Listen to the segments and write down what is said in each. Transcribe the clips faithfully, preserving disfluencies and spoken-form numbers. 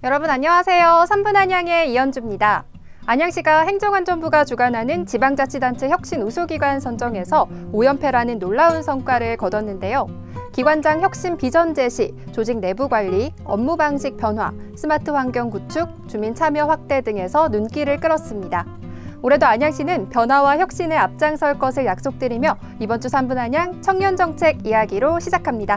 여러분 안녕하세요. 삼 분 안양의 이현주입니다. 안양시가 행정안전부가 주관하는 지방자치단체 혁신 우수기관 선정에서 오 연패라는 놀라운 성과를 거뒀는데요. 기관장 혁신 비전 제시, 조직 내부 관리, 업무 방식 변화, 스마트 환경 구축, 주민 참여 확대 등에서 눈길을 끌었습니다. 올해도 안양시는 변화와 혁신에 앞장설 것을 약속드리며 이번 주 삼 분 안양 청년정책 이야기로 시작합니다.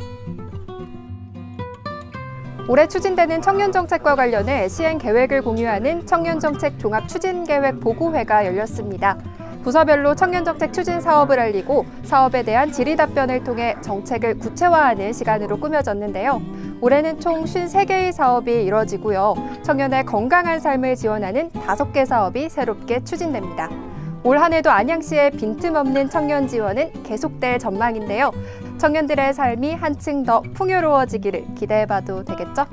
올해 추진되는 청년정책과 관련해 시행 계획을 공유하는 청년정책 종합추진계획 보고회가 열렸습니다. 부서별로 청년정책 추진 사업을 알리고 사업에 대한 질의 답변을 통해 정책을 구체화하는 시간으로 꾸며졌는데요. 올해는 총 오십삼 개의 사업이 이뤄지고요. 청년의 건강한 삶을 지원하는 다섯 개 사업이 새롭게 추진됩니다. 올 한 해도 안양시의 빈틈없는 청년 지원은 계속될 전망인데요. 청년들의 삶이 한층 더 풍요로워지기를 기대해봐도 되겠죠?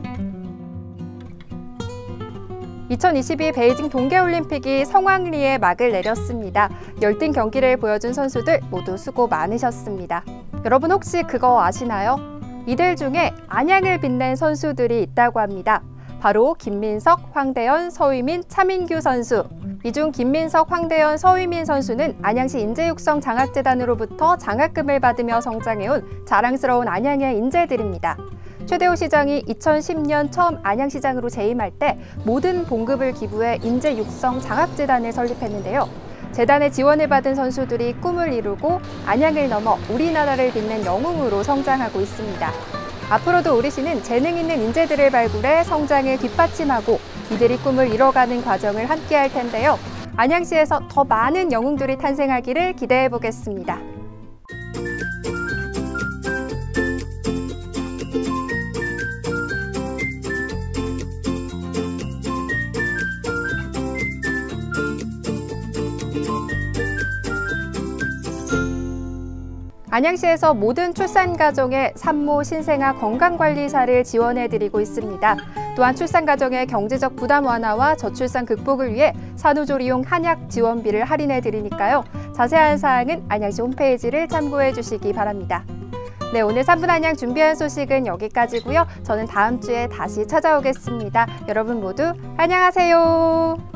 이천이십이 베이징 동계올림픽이 성황리에 막을 내렸습니다. 열띤 경기를 보여준 선수들 모두 수고 많으셨습니다. 여러분 혹시 그거 아시나요? 이들 중에 안양을 빛낸 선수들이 있다고 합니다. 바로 김민석, 황대현, 서휘민, 차민규 선수. 이 중 김민석, 황대현, 서휘민 선수는 안양시 인재육성 장학재단으로부터 장학금을 받으며 성장해온 자랑스러운 안양의 인재들입니다. 최대호 시장이 이천십 년 처음 안양시장으로 재임할 때 모든 봉급을 기부해 인재육성 장학재단을 설립했는데요. 재단의 지원을 받은 선수들이 꿈을 이루고 안양을 넘어 우리나라를 빛낸 영웅으로 성장하고 있습니다. 앞으로도 우리 시는 재능 있는 인재들을 발굴해 성장을 뒷받침하고 이들이 꿈을 이뤄가는 과정을 함께할 텐데요. 안양시에서 더 많은 영웅들이 탄생하기를 기대해 보겠습니다. 안양시에서 모든 출산가정의 산모, 신생아 건강관리사를 지원해드리고 있습니다. 또한 출산가정의 경제적 부담 완화와 저출산 극복을 위해 산후조리용 한약 지원비를 할인해드리니까요. 자세한 사항은 안양시 홈페이지를 참고해 주시기 바랍니다. 네, 오늘 삼 분 안양 준비한 소식은 여기까지고요. 저는 다음 주에 다시 찾아오겠습니다. 여러분 모두 안녕하세요.